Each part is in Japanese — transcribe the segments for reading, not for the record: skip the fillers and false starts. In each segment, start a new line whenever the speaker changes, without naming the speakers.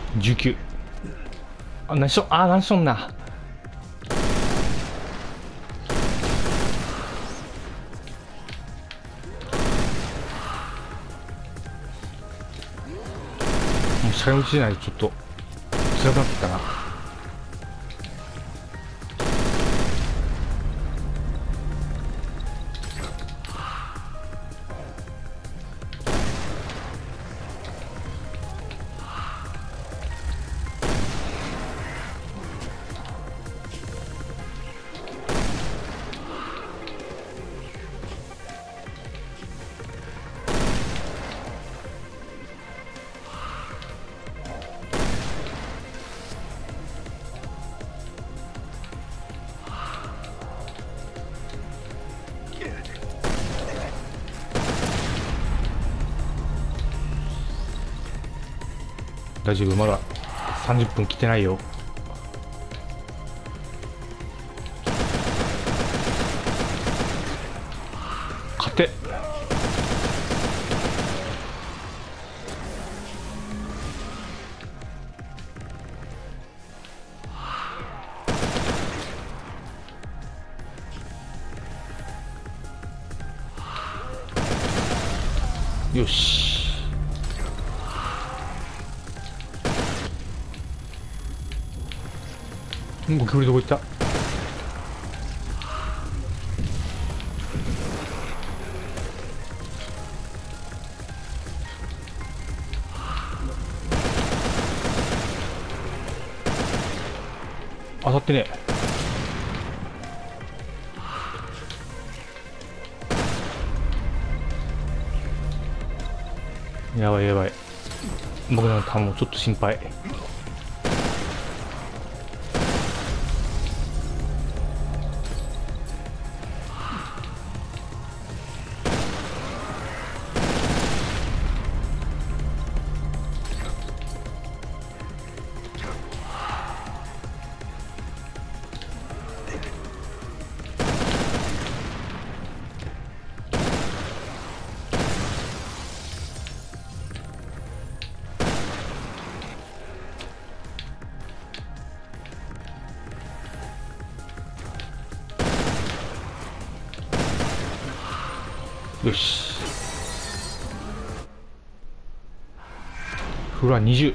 19。あ、何しとん、あ、何しとんな。もうしゃがみしないとちょっと辛くなってきたな。大丈夫、まだ30分来てないよ。勝て。よし。ゴキブリどこ行った？当たってねえ。やばいやばい。僕の弾もちょっと心配。よし。フロア20。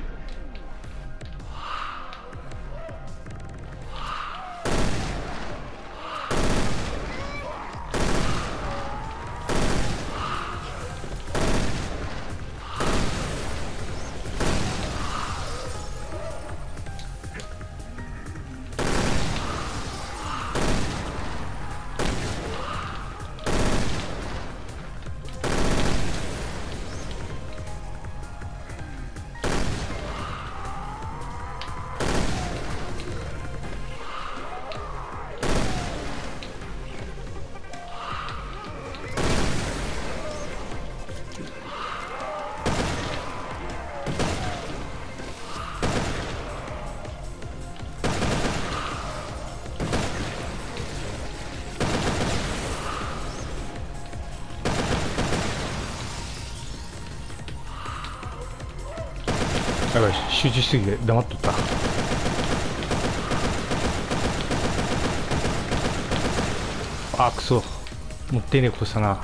やばい、集中しすぎて黙っとった。あ、くそ、もっていねえことしたな。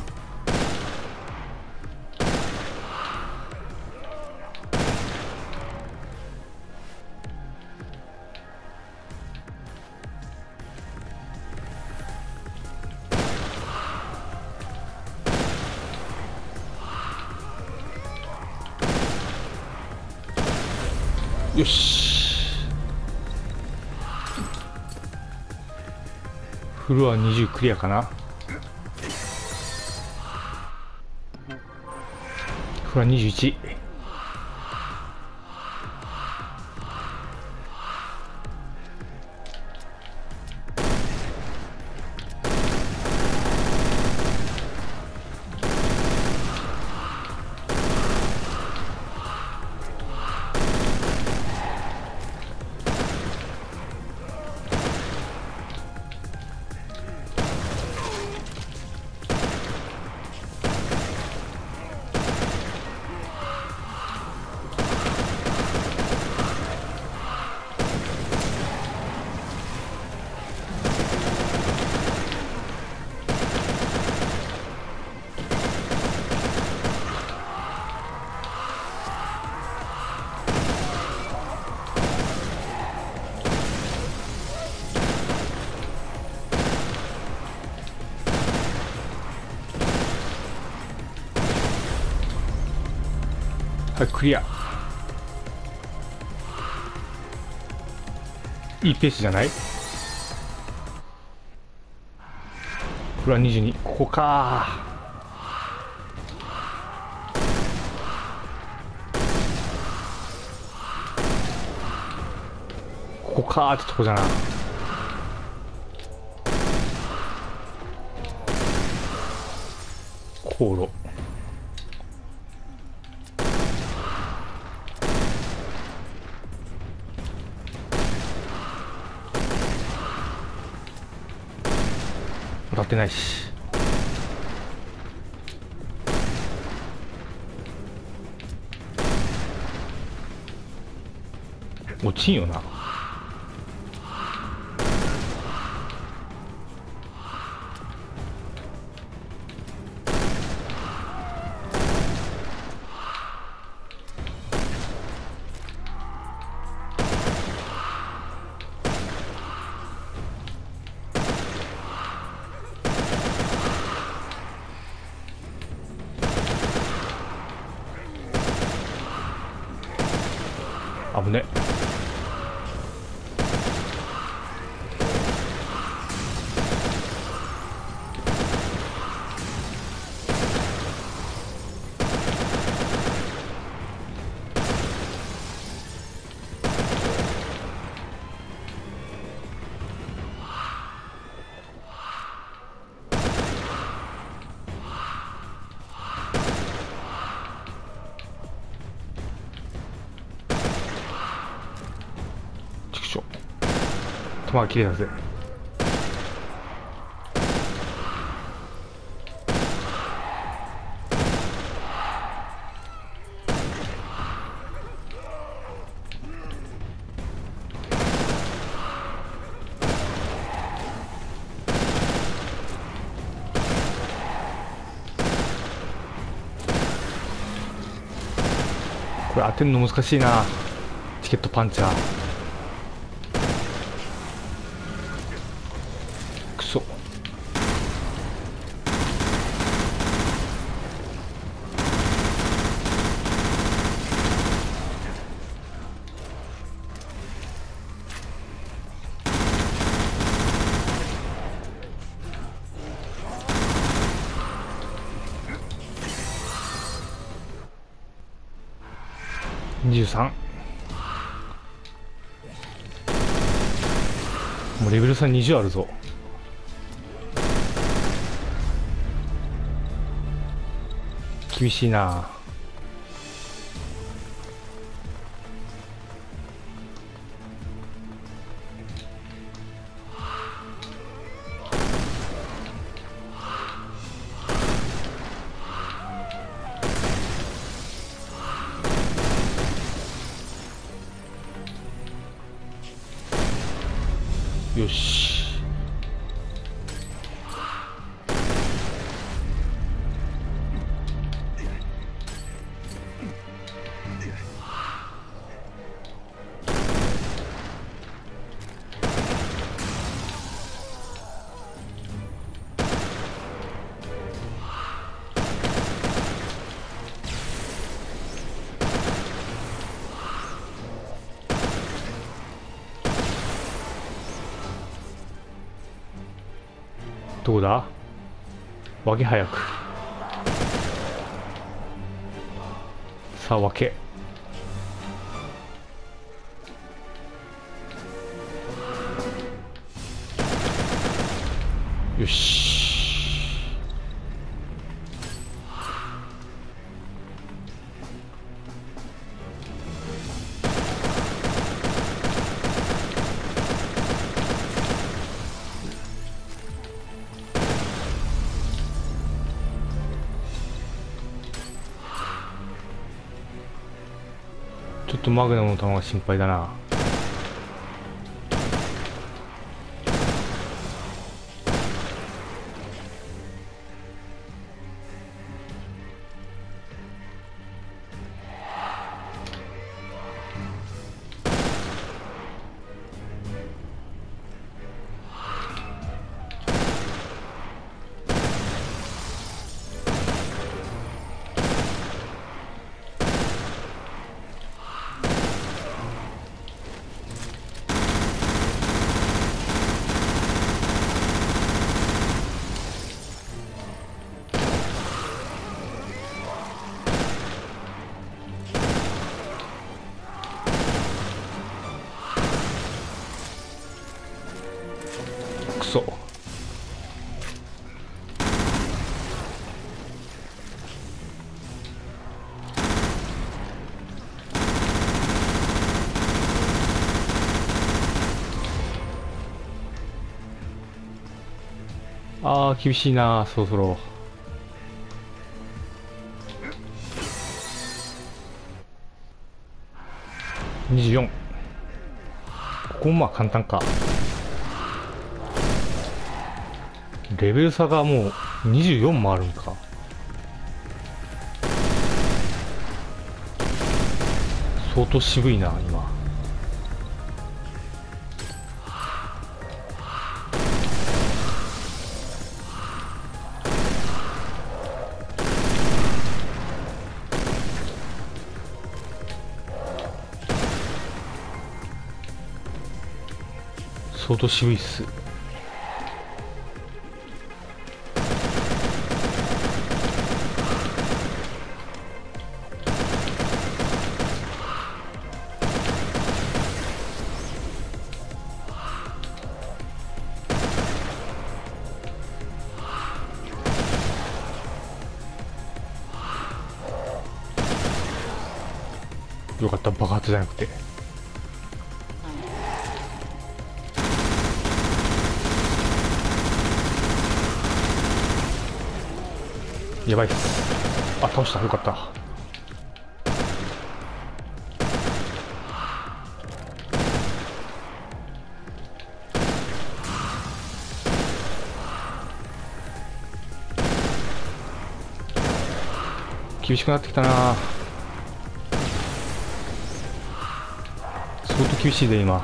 よし。フロア20クリアかな。フロア21。 はい、クリア。いいペースじゃない？これは22。ここか。ここかーってとこじゃな。航路。当たってないし。落ちんよな。危ね。ちくしょう。球が切れたぜ。これ当てるの難しいな。チケットパンチャー。くそ。23。もうレベル差20あるぞ。厳しいな。よし。どうだ？分け早く。さあ分け。よし。ちょっとマグナムの弾が心配だな。 あー厳しいな、そろそろ。24。ここもまあ簡単か。レベル差がもう24もあるんか。相当渋いな今。相当渋いっす。よかった、爆発じゃなくて。やばいっす。あ、倒した。よかった。厳しくなってきたな。相当厳しいで今。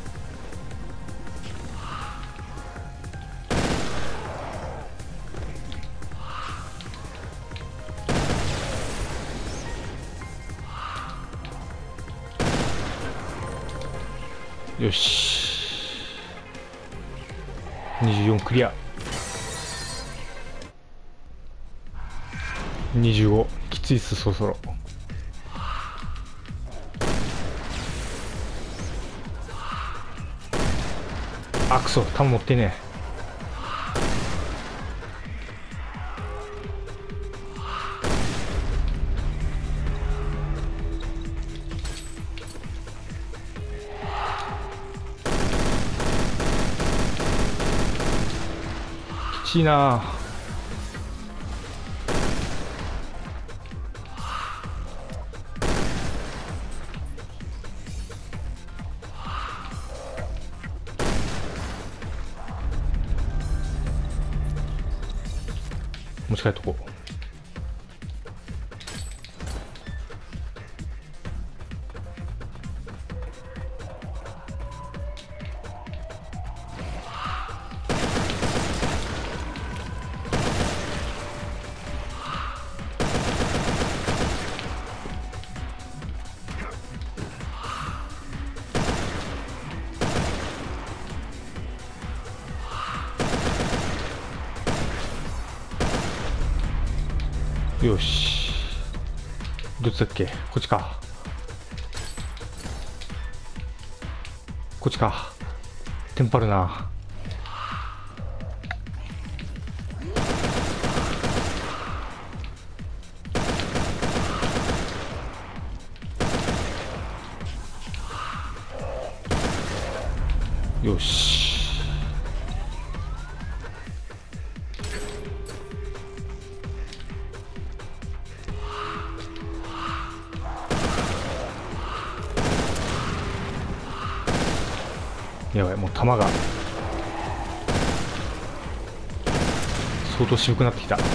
よし、24クリア。25きついっす。そろそろ。あ、くそ、弾持ってねえ。きちいな。持ち帰っとこう。よし、どっちだっけ。こっちか。こっちか。テンパるな。よし、やばい、もう弾が相当渋くなってきた。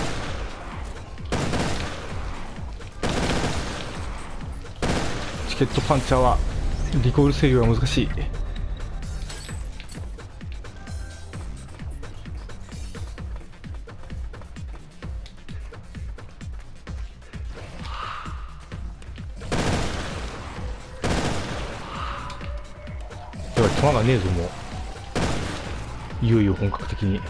チケットパンチャーはリコール制御が難しい。やばい、弾がねえぞ。もういよいよ本格的に。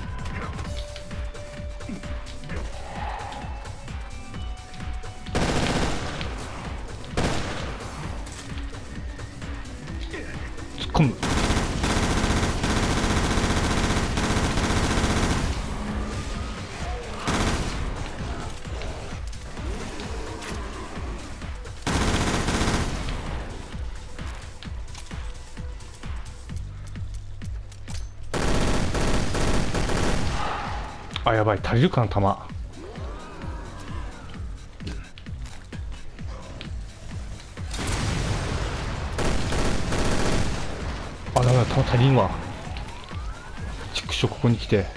突っ込む。 あ、やばい、足りるかな、弾。あ、ダメだ、弾足りんわ。畜生、ここに来て。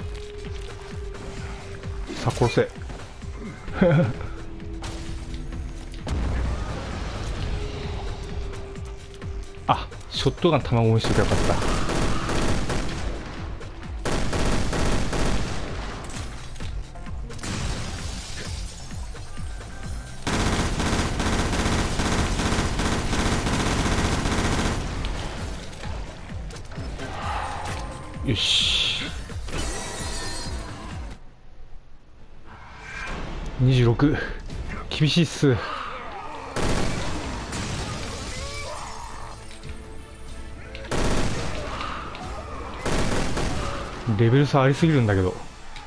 さあ、殺せ。あ、ショットガン卵にしておけばよかった。よし。26。厳しいっす。レベル差ありすぎるんだけど。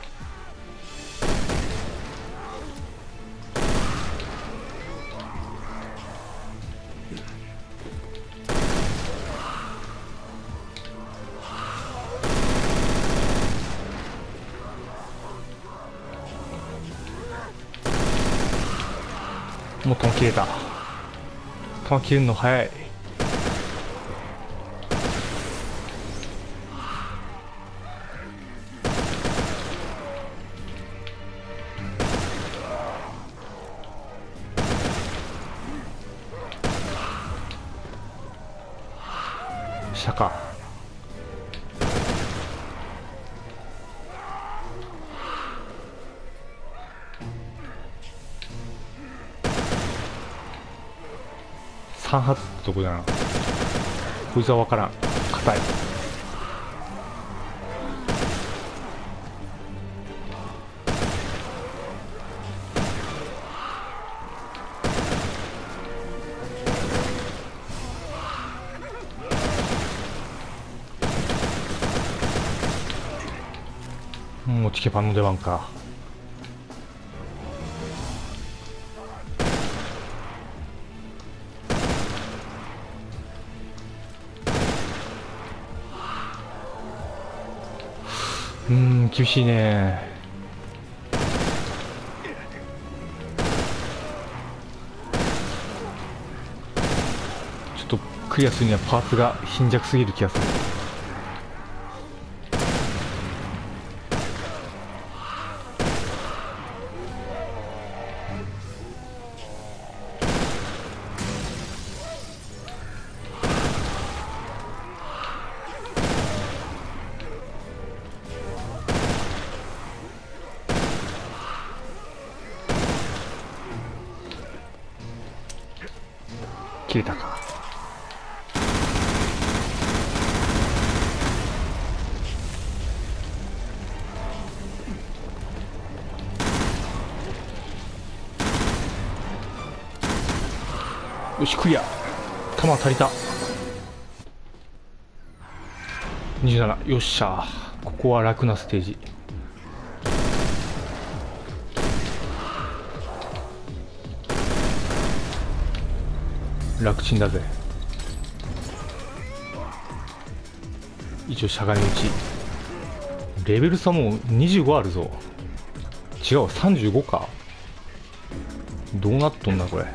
もう弾切れた。弾切れるの早い。下か。3発ってとこだな。こいつは分からん。硬い。もうチケパンの出番か。厳しいね。ちょっとクリアするにはパーツが貧弱すぎる気がする。切れたか。よし、クリア。弾足りた。27。よっしゃ。ここは楽なステージ。楽ちんだぜ。一応しゃがみ打ち。レベル差もう25あるぞ。違う、35か。どうなっとんだこれ。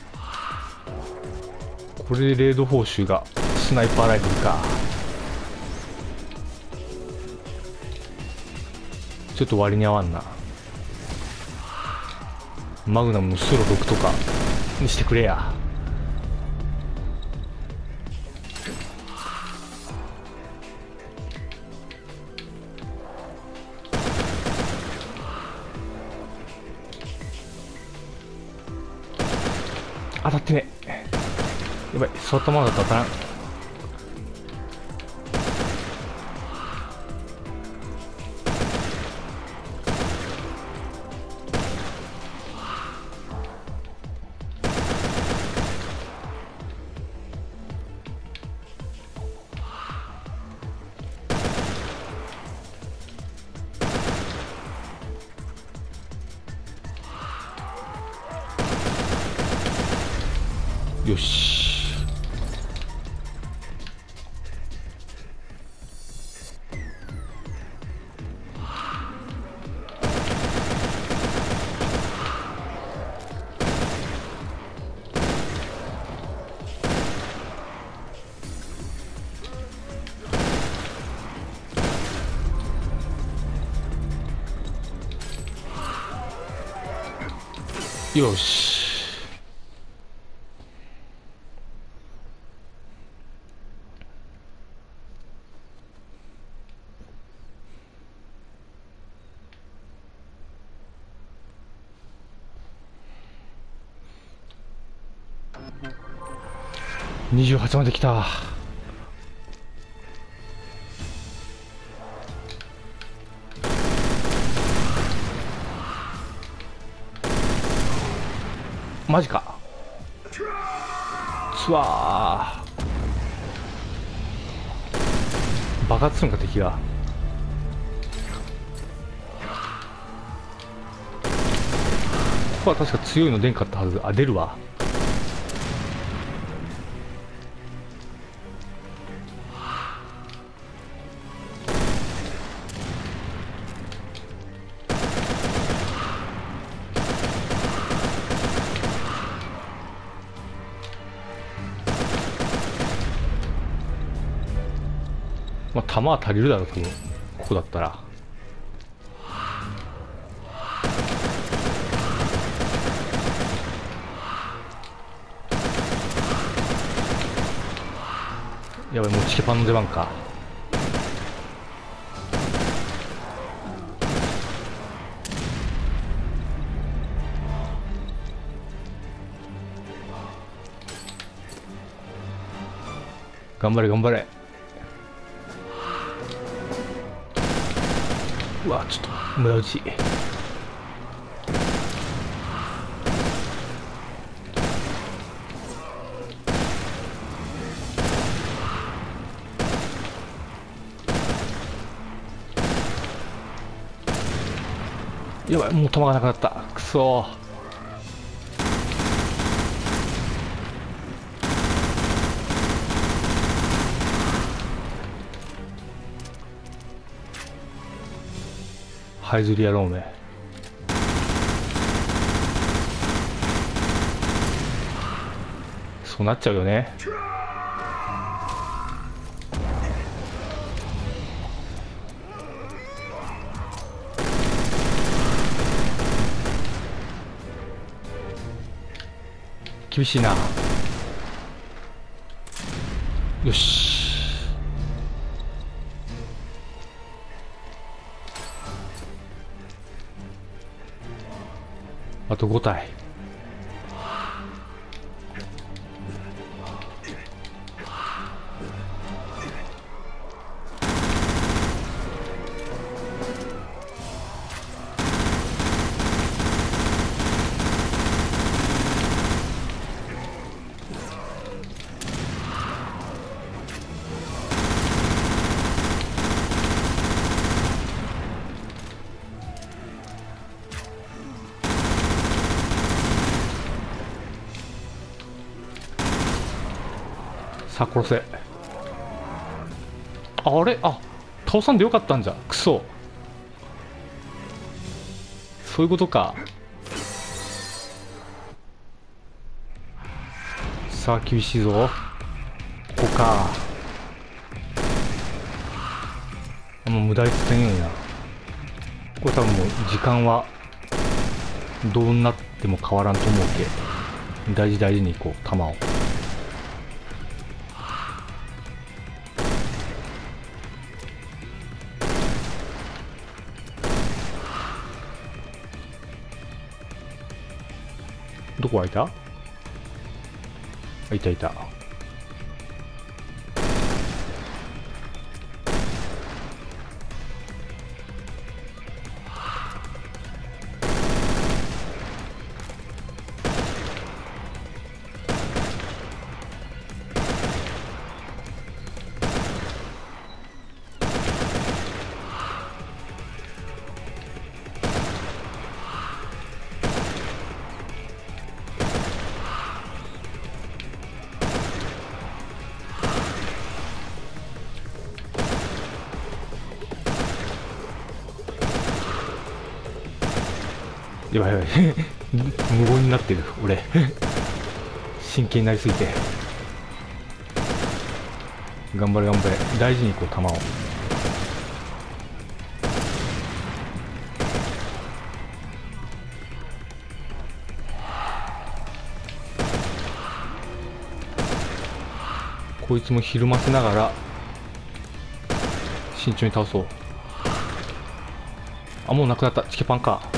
これでレード報酬がスナイパーライフルか。ちょっと割に合わんな。マグナムのスロ6とかにしてくれや。当たってね。やばい、座ったままだと当たらん。よし。 よし。28まで来た。マジか。つわー、爆発するんか敵が。ここは確か強いの出んかったはず。あ、出るわ。まあ、弾は足りるだろう、多分。ここだったら。やばい、もうチケパンの出番か。頑張れ頑張れ。うわ、ちょっと無駄打ち。やばい、もう弾がなくなった。くそー。這いずり野郎め。そうなっちゃうよね。厳しいな。よし。あと5体。さあ殺せ。あれ、あ、倒さんでよかったんじゃ。クソ、そういうことか。さあ厳しいぞ。ここか。もう無駄にせんようにな。これ多分もう時間はどうなっても変わらんと思うけ。大事大事にいこう、弾を。どこ開いた？あ、いたいた。やばいやばい無言になってる俺真剣になりすぎて。頑張れ頑張れ、大事にいこう弾を。 こいつもひるませながら慎重に倒そう。あ、もうなくなった。チケパンか。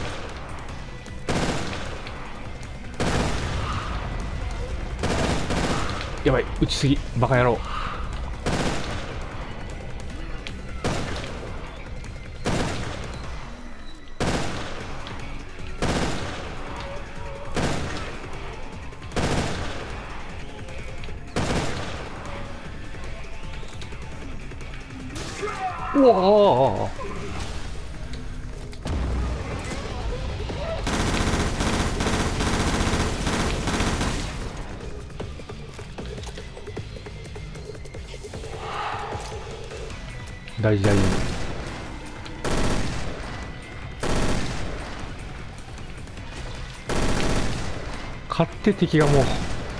やばい、撃ちすぎ、バカ野郎。うわー、大事大事。勝手敵がもう。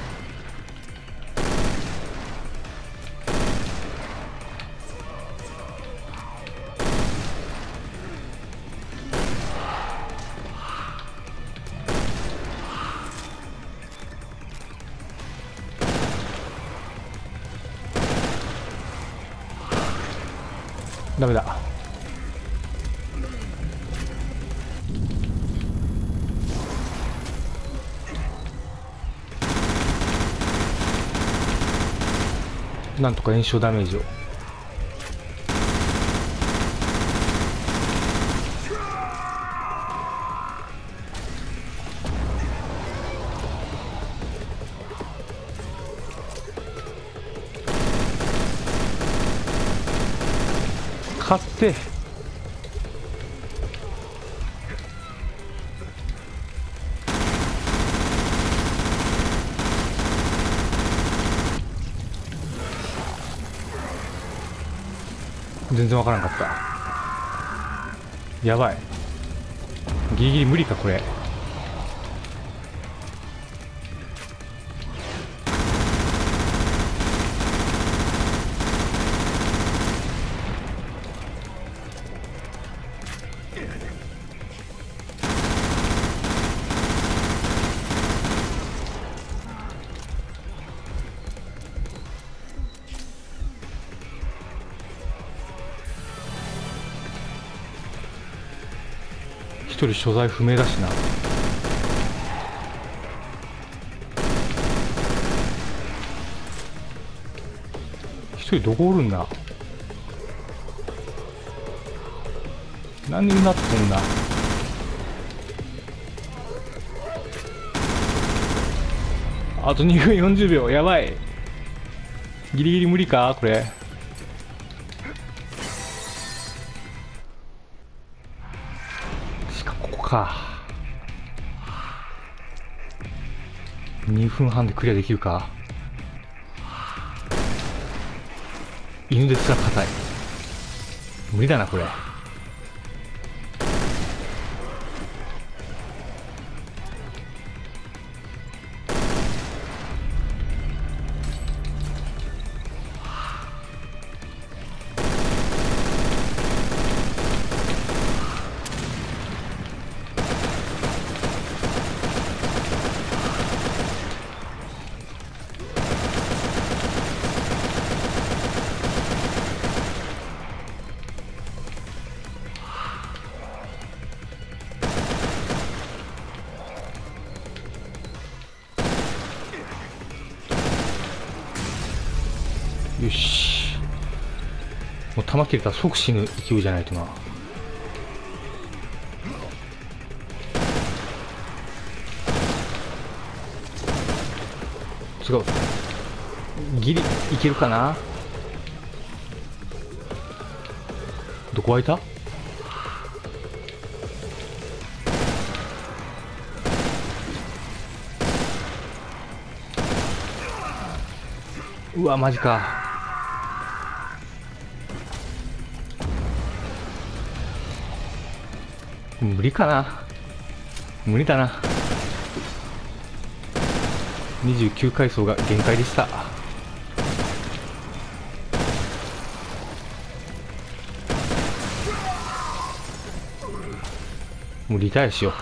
ダメだ。なんとか炎症ダメージを。勝って全然わからなかった。やばい、ギリギリ無理かこれ。一人所在不明だしな。一人どこおるんだ。何になっとんだ。あと2分40秒。やばい、ギリギリ無理かこれ。ここか。2分半でクリアできるか。犬ですら硬い。無理だなこれ。よし、もう弾切れたら即死ぬ勢いじゃないとな。違う、ギリいけるかな。どこ開いた。うわマジか。無理かな。無理だな。29階層が限界でした。もうリタイアしよう。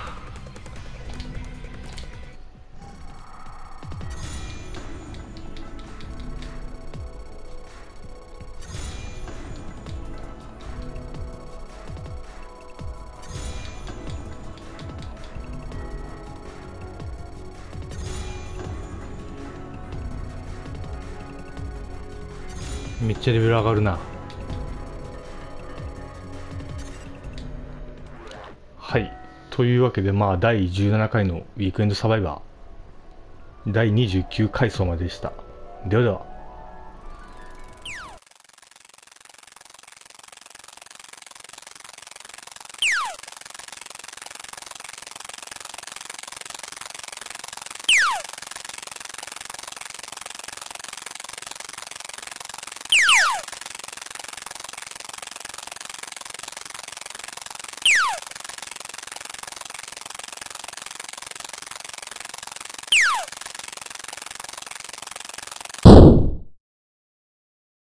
めっちゃレベル上がるな。はい。というわけで、まあ、第17回のウィークエンドサバイバー、第29回走まででした。ではでは。